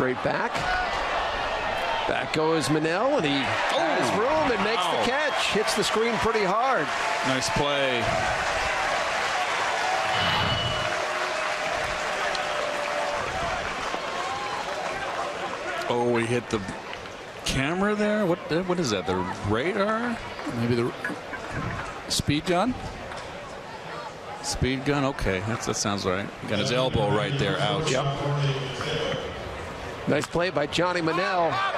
straight back. Back goes Monell, and he has room and makes the catch. Hits the screen pretty hard. Nice play. Oh, he hit the camera there. What is that? The radar? Maybe the speed gun? Speed gun. Okay, that sounds right. He got his elbow right there. Ouch. Yep. Nice play by Johnny Monell.